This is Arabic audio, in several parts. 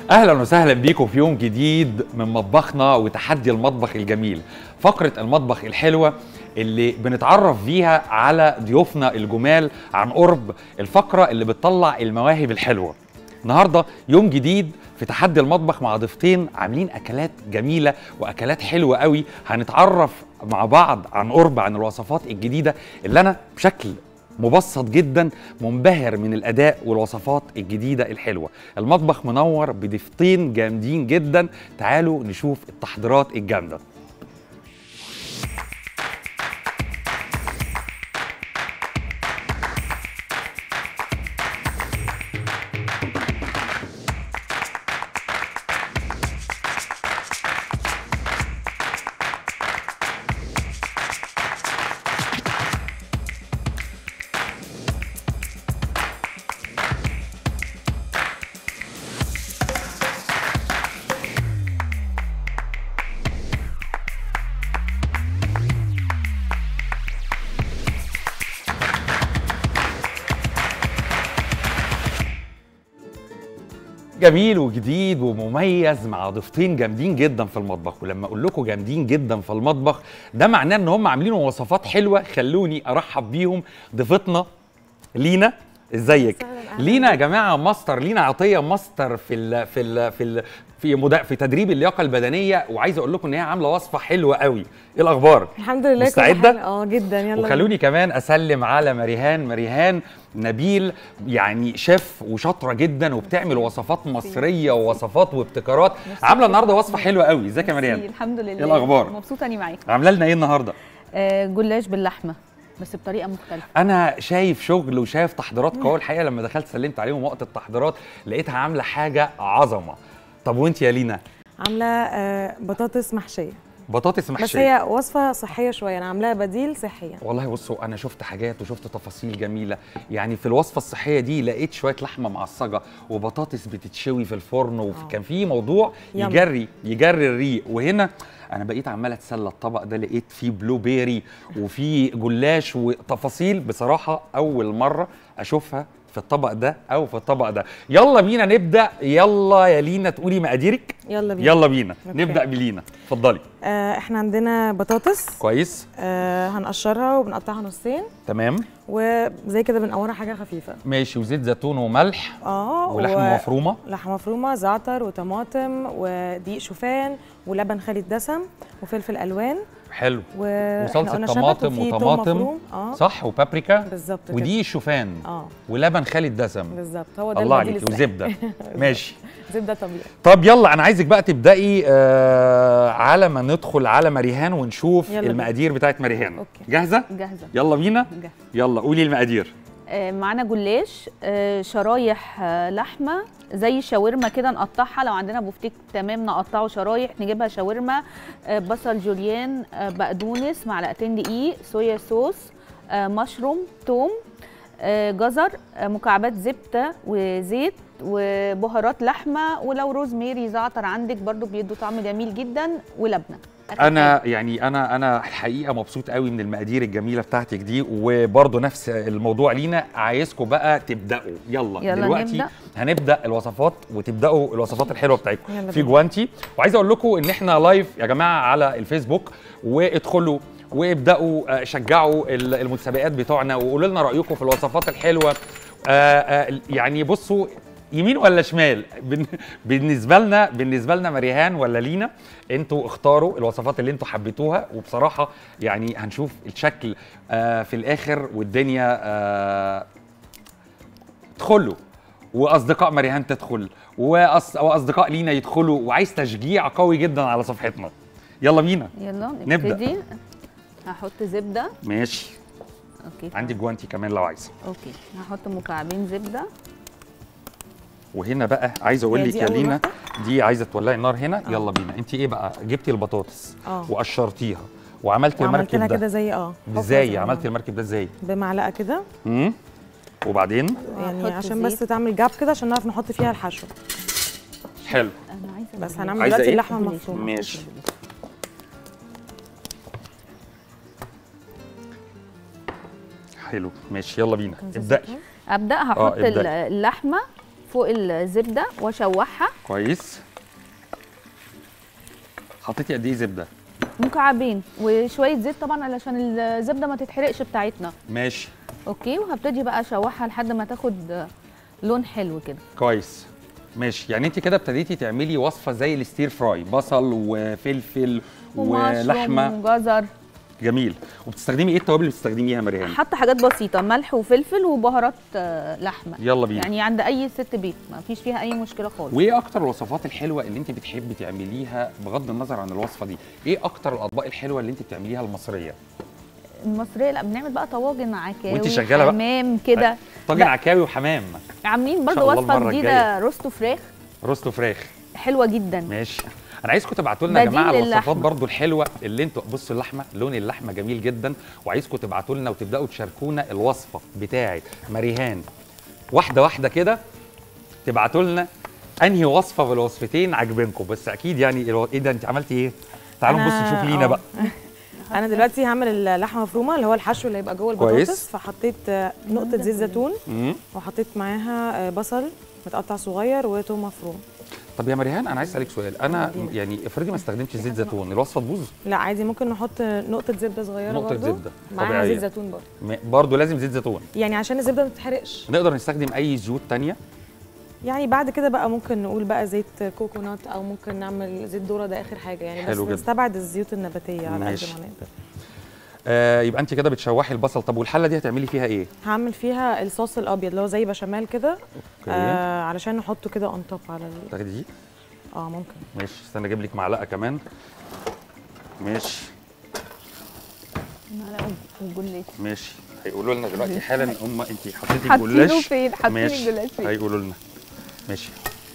اهلا وسهلا بيكم في يوم جديد من مطبخنا وتحدي المطبخ الجميل. فقرة المطبخ الحلوة اللي بنتعرف فيها على ضيوفنا الجمال عن قرب، الفقرة اللي بتطلع المواهب الحلوة. النهارده يوم جديد في تحدي المطبخ مع ضيفتين عاملين اكلات جميلة واكلات حلوة قوي. هنتعرف مع بعض عن قرب عن الوصفات الجديدة اللي انا بشكل مبسط جدا منبهر من الاداء والوصفات الجديده الحلوه. المطبخ منور بضيفتين جامدين جدا، تعالوا نشوف التحضيرات الجامده. جميل وجديد ومميز مع ضيفتين جامدين جدا في المطبخ. ولما اقول لكم جامدين جدا في المطبخ ده معناه ان هم عاملين وصفات حلوه. خلوني ارحب بيهم. ضيفتنا لينا، ازيك؟ لينا يا جماعه ماستر، لينا عطيه ماستر في تدريب اللياقه البدنيه، وعايز اقول لكم ان هي عامله وصفه حلوه قوي. ايه الاخبار؟ الحمد لله. مستعده؟ جدا. يلا. وخلوني كمان اسلم على مريهان نبيل، يعني شيف وشاطره جدا وبتعمل وصفات مصريه ووصفات وابتكارات. عامله النهارده وصفه حلوه قوي. ازيك يا مريهان؟ الحمد لله. ايه الاخبار؟ مبسوطه اني معاكم. عامله لنا ايه النهارده؟ جلاش باللحمه بس بطريقه مختلفه. انا شايف شغل وشايف تحضيرات قوي الحقيقه. لما دخلت سلمت عليهم وقت التحضيرات لقيتها عامله حاجه عظمه. طب وانت يا لينا؟ عامله بطاطس محشيه. بطاطس محشيه، بس هي وصفه صحيه شويه، انا عاملاها بديل صحيا. والله بصوا انا شفت حاجات وشفت تفاصيل جميله. يعني في الوصفه الصحيه دي لقيت شويه لحمه معصجه وبطاطس بتتشوي في الفرن، وكان في موضوع يجري الريق. وهنا انا بقيت عماله اتسلى الطبق ده، لقيت فيه بلو بيري وفيه جلاش وتفاصيل بصراحه اول مره اشوفها في الطبق ده او في الطبق ده. يلا بينا نبدا. يلا يا لينا تقولي مقاديرك. يلا بينا نبدا بلينا، اتفضلي. احنا عندنا بطاطس كويس. هنقشرها وبنقطعها نصين. تمام. وزي كده بنقورها حاجه خفيفه. ماشي. وزيت زيتون وملح. ولحمه مفرومه. لحمه مفرومه، زعتر وطماطم ودقيق شوفان ولبن خالي الدسم وفلفل الوان. حلو. وصلصه طماطم وطماطم. صح. وبابريكا. بالظبط. ودي شوفان. ولبن خالي الدسم. بالظبط. هو ده الله عليك. وزبده. ماشي. زبده طبيعي. طب يلا انا عايزك بقى تبداي على ما ندخل على مريهان ونشوف المقادير بتاعت مريهان. أوكي. جاهزه؟ جاهزه. يلا بينا. يلا قولي المقادير. معانا جلاش، شرايح لحمه زي شاورما كده نقطعها. لو عندنا بفتيك تمام نقطعه شرايح نجيبها شاورما. بصل جوليان، بقدونس، معلقتين دقيق، صويا صوص، مشروم، توم، جزر، مكعبات زبده وزيت وبهارات لحمه، ولو روزميري زعتر عندك برضو بيدوا طعم جميل جدا، ولبنه. انا الحقيقه مبسوط قوي من المقادير الجميله بتاعتك دي. وبرضه نفس الموضوع لينا، عايزكم بقى تبداوا. يلا دلوقتي هنبدا الوصفات وتبداوا الوصفات الحلوه بتاعتكم. في جوانتي. وعايز اقول لكم ان احنا لايف يا جماعه على الفيسبوك، وادخلوا وابداوا شجعوا المتسابقات بتوعنا وقولوا لنا رايكم في الوصفات الحلوه. يعني بصوا، يمين ولا شمال؟ بالنسبه لنا مريهان ولا لينا؟ انتوا اختاروا الوصفات اللي انتوا حبيتوها. وبصراحه يعني هنشوف الشكل في الاخر والدنيا. ادخلوا واصدقاء مريهان تدخل واصدقاء لينا يدخلوا، وعايز تشجيع قوي جدا على صفحتنا. يلا بينا. يلا نبدا. هحط زبده. ماشي. اوكي. عندي جوانتي كمان لو عايزه. اوكي. هحط مكعبين زبده. وهنا بقى عايزه اقول لك يا لينا، دي عايزه تولعي النار هنا. يلا بينا. انت ايه بقى؟ جبتي البطاطس وقشرتيها وعملتي المركب ده كده زي ازاي؟ عملتي المركب ده ازاي؟ بمعلقه كده. وبعدين يعني عشان بس تعمل جاب كده عشان نعرف نحط فيها الحشو. حلو. انا عايزه بس هنعمل دلوقتي اللحمه المفرومه. ماشي. حلو. ماشي. يلا بينا. ابدأي. هحط اللحمه فوق الزبده واشوحها. كويس. حطيتي قد ايه زبده؟ مكعبين وشويه زيت طبعا علشان الزبده ما تتحرقش بتاعتنا. ماشي. اوكي، وهبتدي بقى اشوحها لحد ما تاخد لون حلو كده. كويس ماشي. يعني انت كده ابتديتي تعملي وصفه زي الستير فراي، بصل وفلفل ولحمه وجزر. جميل. وبتستخدمي ايه التوابل اللي بتستخدميها يا مريهان؟ حاطه حاجات بسيطه، ملح وفلفل وبهارات لحمه. يلا بينا. يعني عند اي ست بيت ما فيش فيها اي مشكله خالص. وايه اكتر الوصفات الحلوه اللي انت بتحبي تعمليها بغض النظر عن الوصفه دي؟ ايه اكتر الاطباق الحلوه اللي انت بتعمليها المصريه؟ المصريه لا، بنعمل بقى طواجن عكاوي وانت شغاله بقى حمام كده. طاجن عكاوي وحمام. عاملين برضو شاء الله وصفه المرة جديده، الجاية. روستو فراخ روستو فراخ حلوه جدا. ماشي. انا عايزكم تبعتوا لنا يا بديل جماعه الوصفات للحمة. برضو الحلوه اللي انتوا بصوا اللحمه، لون اللحمه جميل جدا، وعايزكم تبعتوا لنا وتبداوا تشاركونا الوصفه بتاعه مريهان واحده واحده كده. تبعتوا لنا انهي وصفه بالوصفتين عاجبينكم، بس اكيد يعني ايه ده انت عملتي ايه؟ تعالوا نبص نشوف لينا بقى. انا دلوقتي هعمل اللحمه مفرومه اللي هو الحشو اللي هيبقى جوه كويس. البطاطس، فحطيت نقطه زيت زيتون وحطيت معاها بصل متقطع صغير وتوم مفروم. طب يا مريهان انا عايز اسالك سؤال، انا يعني افرضي ما استخدمتش زيت زيتون الوصفه تبوظ؟ لا عادي، ممكن نحط نقطه زبده صغيره نقطة برضو زبدة معاها طبيعية. زيت زيتون برضو. برضه لازم زيت زيتون يعني عشان الزبده ما تتحرقش. نقدر نستخدم اي زيوت تانية؟ يعني بعد كده بقى ممكن نقول بقى زيت كوكونات او ممكن نعمل زيت ذره، ده اخر حاجه يعني. حلو بس جدا. نستبعد الزيوت النباتيه على قد ماشي. ما نقدر. يبقى انت كده بتشوحي البصل. طب والحله دي هتعملي فيها ايه؟ هعمل فيها الصوص الابيض اللي هو زي بشاميل كده. علشان نحطه كده اون توب على تاخدي دي؟ ممكن. ماشي، استنى اجيب لك معلقه كمان. ماشي معلقه وجلاش. ماشي. هيقولوا لنا دلوقتي حالا هم انت حطيتي حاطينه الجلاش فين؟ حاطين ماشي. الجلاش فين؟ هيقولوا لنا. ماشي.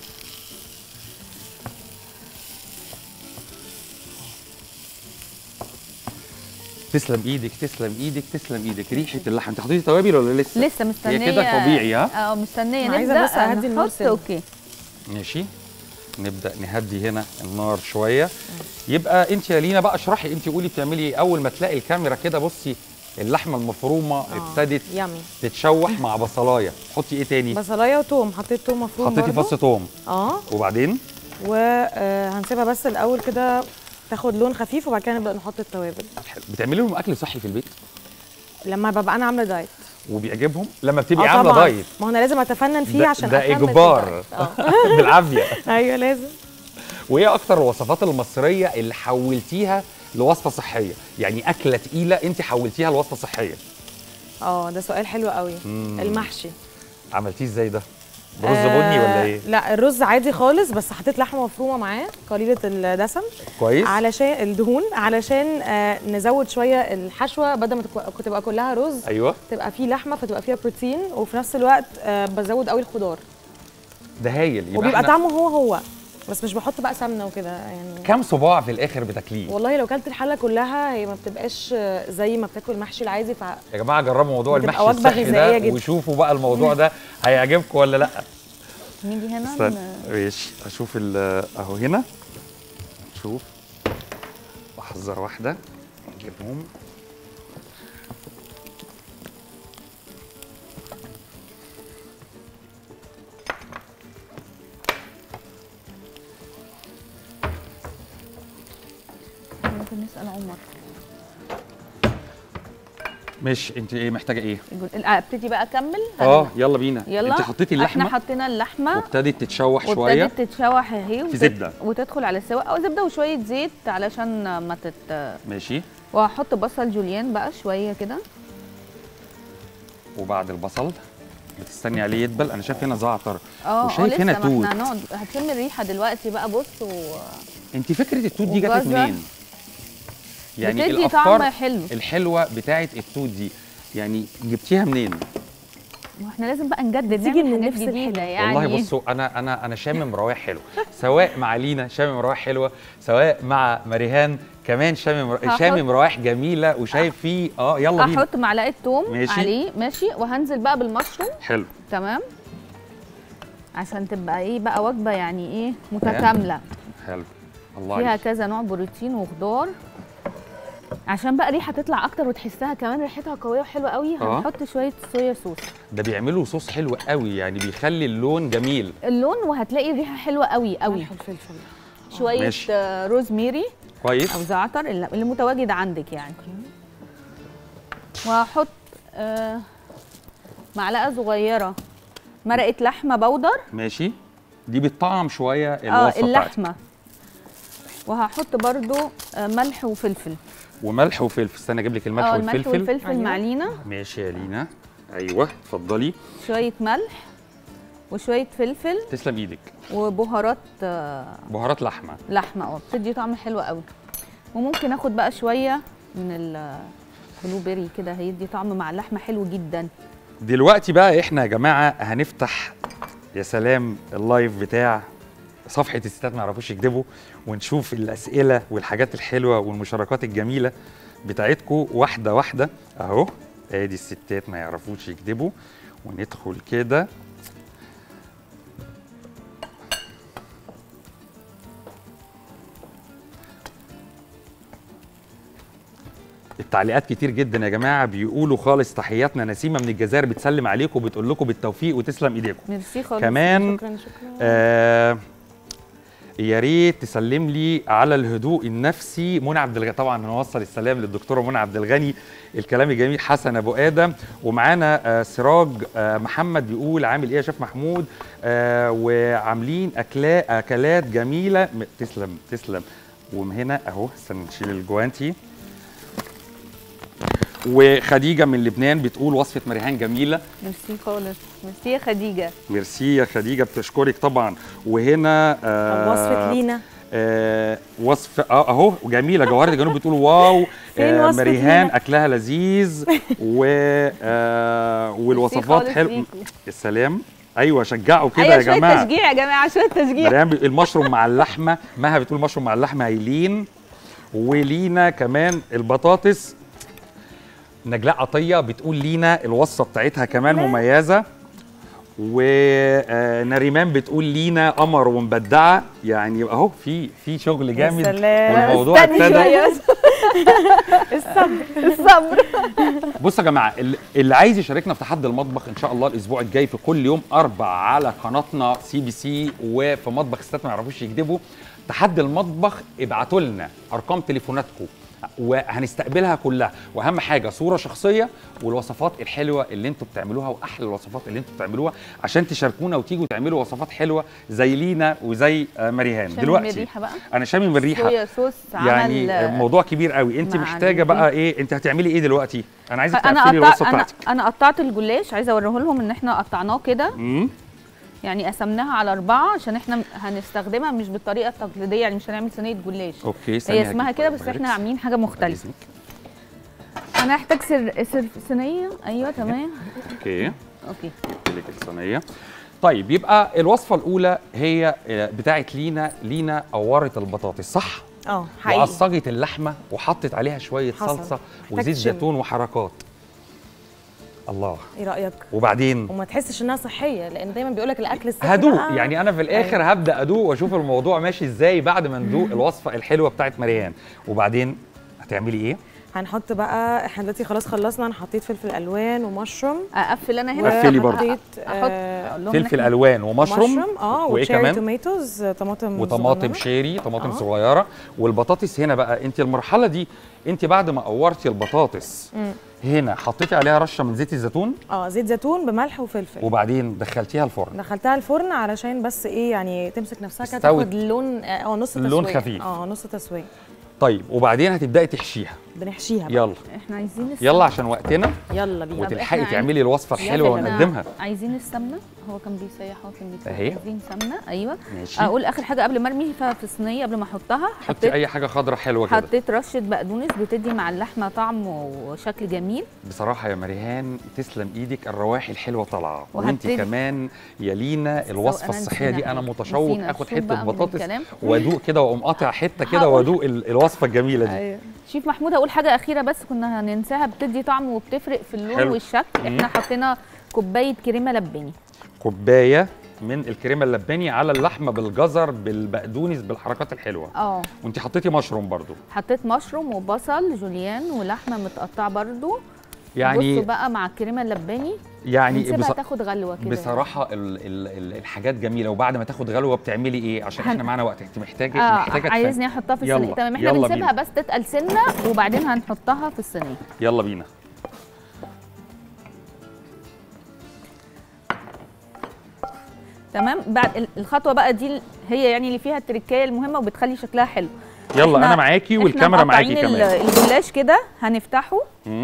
تسلم ايدك تسلم ايدك تسلم ايدك. ريحه اللحم، انت حطيتي توابل ولا لسه؟ لسه مستنيه. هي كده طبيعي ها؟ مستنيه أنا عايزة نبدا بس أهدي النار نحط. سنة. اوكي ماشي. نبدا نهدي هنا النار شويه. يبقى انت يا لينا بقى اشرحي، انت قولي بتعملي ايه اول ما تلاقي الكاميرا كده. بصي اللحمه المفرومه ابتدت يامي. تتشوح مع بصلايه. حطي ايه تاني؟ بصلايه وتوم، حطيت توم مفروم حطيتي برضو. فص توم. وبعدين وهنسيبها بس الاول كده تاخد لون خفيف وبعد كده نبدا نحط التوابل. حلو. بتعملي لهم اكل صحي في البيت؟ لما ببقى انا عامله دايت. وبيعجبهم لما بتبقي عامله طبعاً. دايت؟ ما هو انا لازم اتفنن فيه عشان ده أكمل اجبار بالعافيه. ايوه لازم. وايه اكتر الوصفات المصريه اللي حولتيها لوصفه صحيه؟ يعني اكله تقيله انت حولتيها لوصفه صحيه. ده سؤال حلو قوي. المحشي عملتيه ازاي ده؟ برز بني ولا ايه؟ لا الرز عادي خالص، بس حطيت لحمه مفرومه معاه قليله الدسم. كويس. علشان الدهون، علشان نزود شويه الحشوه بدل ما تبقى كلها رز. ايوه. تبقى فيه لحمه فتبقى فيها بروتين، وفي نفس الوقت بزود قوي الخضار. ده هايل. يبقى وبيبقى طعمه هو بس مش بحط بقى سمنه وكده يعني. كام صباع في الاخر بتاكليه؟ والله لو كلت الحله كلها هي ما بتبقاش زي ما بتاكل المحشي العادي. يا جماعه جربوا موضوع بتبقى المحشي وجبة الصحي غذائية ده جدا. وشوفوا بقى الموضوع ده هيعجبكم ولا لا. نيجي هنا استنى ماشي اشوف اهو هنا. شوف احذر واحده نجيبهم. ممكن نسال عمر. ماشي. انت ايه محتاجه ايه؟ ابتدي بقى اكمل. يلا بينا. يلا. انت حطيتي اللحمه. احنا حطينا اللحمه وابتدت تتشوح شويه. وابتدت تتشوح اهي في زبده وتدخل على السوا، او زبده وشويه زيت علشان ما ماشي. وهحط بصل جوليان بقى شويه كده. وبعد البصل بتستني عليه يدبل. انا شايف هنا زعتر وشايف لسه هنا ما توت. احنا هنقعد هتشم الريحه دلوقتي بقى. بص انت فكره التوت دي جاتك منين؟ يعني بتدي الافكار طعم حلو. الحلوه بتاعه التوت دي يعني جبتيها منين؟ ما احنا لازم بقى نجدد، تيجي نعمل من حاجات نفس جديده يعني. والله بصوا انا شامم روايح حلوه، سواء مع لينا شامم روايح حلوه، سواء مع مريهان كمان شامم روايح جميله، وشايف فيه يلا بينا. هحط معلقه توم عليه ماشي، وهنزل بقى بالمشروم. حلو تمام، عشان تبقى ايه بقى وجبه يعني ايه متكامله. حلو. الله فيها عليك. كذا نوع بروتين وخضار. عشان بقى ريحه تطلع اكتر وتحسها كمان ريحتها قويه وحلوه قوي، هنحط شويه صويا صوص. ده بيعملوا صوص حلو قوي، يعني بيخلي اللون جميل. اللون وهتلاقي الريحه حلوه قوي قوي. ملح وفلفل. شويه روزميري كويس او زعتر اللي متواجد عندك يعني. وهحط معلقه صغيره مرقه لحمه بودر. ماشي، دي بتطعم شويه الوصفه اللحمه. وهحط برضو ملح وفلفل. وملح وفلفل. استنى اجيب لك الملح والفلفل. الملح والفلفل مع لينا. ماشي يا لينا. ايوه اتفضلي. شويه ملح وشويه فلفل. تسلم ايدك. وبهارات بهارات لحمه. لحمه بتدي طعم حلو قوي. وممكن اخد بقى شويه من البلو بيري كده، هيدي طعم مع اللحمه حلو جدا. دلوقتي بقى احنا يا جماعه هنفتح يا سلام اللايف بتاع صفحه الستات ما يعرفوش يكذبوا، ونشوف الاسئله والحاجات الحلوه والمشاركات الجميله بتاعتكم واحده واحده. اهو ادي الستات ما يعرفوش يكذبوا، وندخل كده. التعليقات كتير جدا يا جماعه، بيقولوا خالص تحياتنا. نسيمه من الجزائر بتسلم عليكم وبتقول لكم بالتوفيق وتسلم ايديكم. ميرسي خالص. كمان شكرا. يا ريت تسلم لي على الهدوء النفسي منى عبد الغني. طبعا هنوصل السلام للدكتوره منى عبد الغني، الكلام الجميل. حسن ابو ادم، ومعانا سراج محمد بيقول عامل ايه يا شيف محمود، وعاملين اكلات جميله. تسلم تسلم. وهنا اهو استنى نشيل الجوانتي. وخديجه من لبنان بتقول وصفه مريهان جميله. ميرسي خالص. ميرسي يا خديجه. ميرسي يا خديجه، بتشكرك طبعا. وهنا وصفه لينا. وصفه اهو جميله. جوهره الجنوب بتقول واو مريهان اكلها لذيذ والوصفات حلوه. السلام. ايوه شجعوا كده يا جماعه. شويه تشجيع يا جماعه، شويه تشجيع. مريهان المشروم مع اللحمه. مها بتقول مشروم مع اللحمه هايلين. ولينا كمان البطاطس. نجلاء عطيه بتقول لينا الوصفه بتاعتها كمان مميزه. ونريمان بتقول لينا قمر ومبدعه. يعني اهو في شغل جامد. والموضوع ابتدى. الصبر. بصوا يا جماعه، اللي عايز يشاركنا في تحدي المطبخ ان شاء الله الاسبوع الجاي في كل يوم 4 على قناتنا CBC وفي مطبخ الستات ما يعرفوش يكذبوا. تحدي المطبخ ابعتوا لنا ارقام تليفوناتكم وهنستقبلها كلها، واهم حاجه صوره شخصيه والوصفات الحلوه اللي انتوا بتعملوها واحلى الوصفات اللي انتوا بتعملوها وعشان تشاركونا وتيجوا تعملوا وصفات حلوه زي لينا وزي مريهان. دلوقتي انا شامم من الريحه. صويا صوص يعني الموضوع كبير قوي. انت محتاجه بقى ايه؟ انت هتعملي ايه دلوقتي؟ انا عايزك تقفلي الوصفه بتاعتك. انا قطعت الجلاش، عايزه اوريه لهم ان احنا قطعناه كده. يعني قسمناها على 4 عشان احنا هنستخدمها مش بالطريقه التقليديه، يعني مش هنعمل صينيه جلاش. اوكي هي اسمها كده بس احنا عاملين حاجه مختلفه. انا هحتاج صينيه. ايوه تمام. اوكي جبت لك الصينيه. طيب يبقى الوصفه الاولى هي بتاعت لينا قورت البطاطس صح؟ حقيقي. وعصجت اللحمه وحطت عليها شويه صلصه وزيت زيتون وحركات. الله، ايه رايك؟ وبعدين وما تحسش انها صحيه، لان دايما بيقول لك الاكل الصحي هدوق. يعني انا في الاخر هبدا ادوق واشوف الموضوع ماشي ازاي بعد ما ندوق الوصفه الحلوه بتاعت مريان. وبعدين هتعملي ايه؟ هنحط بقى، احنا دلوقتي خلاص خلصنا. انا حطيت فلفل الوان ومشروم. اقفل انا هنا. قفلي برضه. احط فلفل الوان ومشروم. وايه كمان؟ توميتوز، وطماطم شيري، طماطم صغيره. والبطاطس هنا بقى انت المرحله دي انت بعد ما قورتي البطاطس هنا حطيتي عليها رشه من زيت الزيتون. زيت زيتون بملح وفلفل. وبعدين دخلتيها الفرن. دخلتها الفرن علشان بس ايه يعني تمسك نفسها كده، تاخد لون نص تسويه. لون خفيف. نص تسويه. طيب وبعدين هتبداي تحشيها. بنحشيها بقى. يلا احنا عايزين يلا عشان وقتنا. يلا بينا. وتلحقي تعملي الوصفه الحلوه ونقدمها. عايزين السمنه. هو كان بيسيح اهي. عايزين سمنه. ايوه ماشي. اقول اخر حاجه قبل ما ارميها في الصينيه قبل ما احطها. حطي اي حاجه خضراء حلوه كده. حطيت رشه بقدونس بتدي مع اللحمه طعم وشكل جميل. بصراحه يا مريهان تسلم ايدك، الروائح الحلوه طالعه. وانت كمان يا لينا الوصفه الصحيه دي انا متشوق اخد حته بطاطس وادوق كده واقوم قاطع حته كده وادوق الوصفه الجميله دي. أيوة. شيف محمود هقول حاجه اخيره بس كنا هننساها، بتدي طعم وبتفرق في اللون حلو. والشكل. احنا حطينا كوبايه كريمه لباني. كوبايه من الكريمه اللباني على اللحمه بالجزر بالبقدونس بالحركات الحلوه. وانت حطيتي مشروم برضو. حطيت مشروم وبصل جوليان ولحمه متقطعه برضو. يعني بصوا بقى مع الكريمه اللباني يعني نسيبها تاخد غلوه كده. بصراحه الحاجات جميله. وبعد ما تاخد غلوه بتعملي ايه؟ عشان احنا معانا وقت. انت محتاجه عايزني احطها في الصينيه. تمام، احنا بنسيبها بس تتقل سنه وبعدين هنحطها في الصينيه. يلا بينا. تمام. بعد الخطوه بقى دي هي يعني اللي فيها التركايه المهمه وبتخلي شكلها حلو. يلا انا معاكي والكاميرا معاكي كمان. الجلاش كده هنفتحه.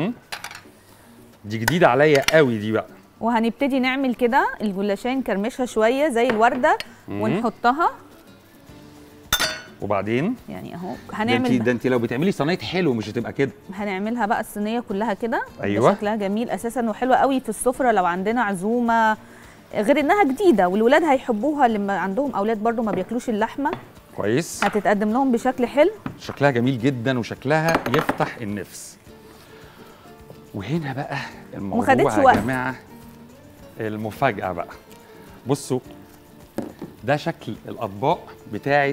دي جديده عليا قوي دي بقى. وهنبتدي نعمل كده الجلاشين نكرمشها شويه زي الورده ونحطها. وبعدين يعني اهو هنعمل ده انت لو بتعملي صينيه حلو مش هتبقى كده. هنعملها بقى الصينيه كلها كده. ايوه شكلها جميل اساسا وحلوه قوي في السفره لو عندنا عزومه، غير انها جديده والولاد هيحبوها لما عندهم اولاد برضو ما بياكلوش اللحمه. كويس. هتتقدم لهم بشكل حلو. شكلها جميل جدا وشكلها يفتح النفس. وهنا بقى الموضوع يا جماعه المفاجاه بقى. بصوا ده شكل الاطباق بتاعه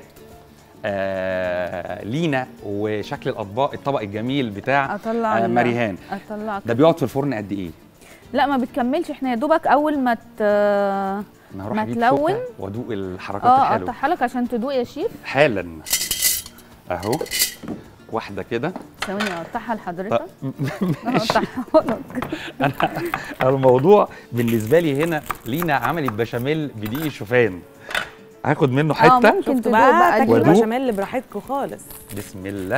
لينا وشكل الاطباق الطبق الجميل بتاع مريهان. ده بيقعد في الفرن قد ايه؟ لا ما بتكملش، احنا يا دوبك اول ما ما تلون وادوق الحركات الحلوه. اقطعها لك عشان تدوق يا شيف حالا اهو. واحده كده. ثواني اقطعها لحضرتك. اقطعها لك. انا الموضوع بالنسبه لي هنا لينا عملت بشاميل بدقيق الشوفان. هاخد منه حته. ممكن تدوق بقى تاكلوا بشاميل براحتكم خالص. بسم الله.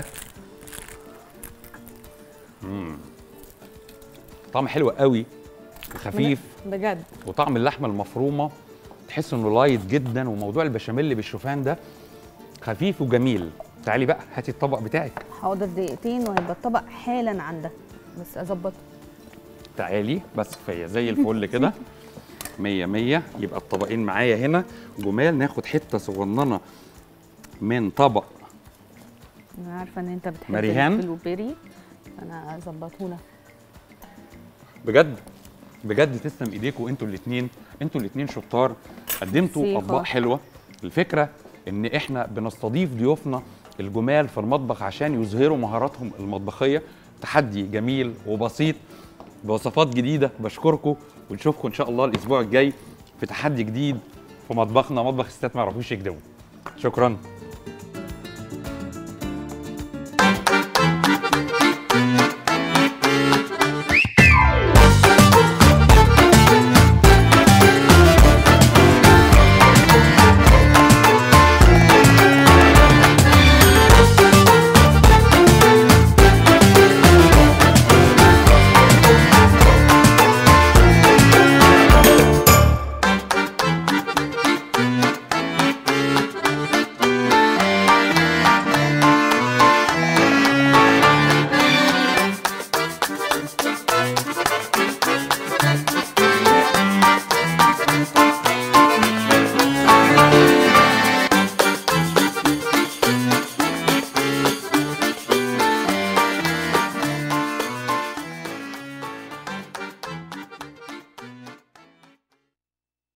طعم حلو قوي وخفيف بجد. وطعم اللحمه المفرومه تحس انه لايت جدا. وموضوع البشاميل بالشوفان ده خفيف وجميل. تعالي بقى هاتي الطبق بتاعك. حاضر دقيقتين وهيبقى الطبق حالا عندك بس اظبطه. تعالي بس كفايه زي الفل كده. 100 100. يبقى الطبقين معايا هنا جمال. ناخد حته صغننه من طبق انا عارفه ان انت بتحب مريهان البلو بيري. انا اظبطه لك بجد بجد. تسلم ايديكم انتوا الاثنين شطار. قدمتوا اطباق حلوه. الفكره ان احنا بنستضيف ضيوفنا الجمال في المطبخ عشان يظهروا مهاراتهم المطبخيه. تحدي جميل وبسيط بوصفات جديده. بشكركم ونشوفكم ان شاء الله الاسبوع الجاي في تحدي جديد في مطبخنا مطبخ الستات ما يعرفوش يكدبوا. شكرا.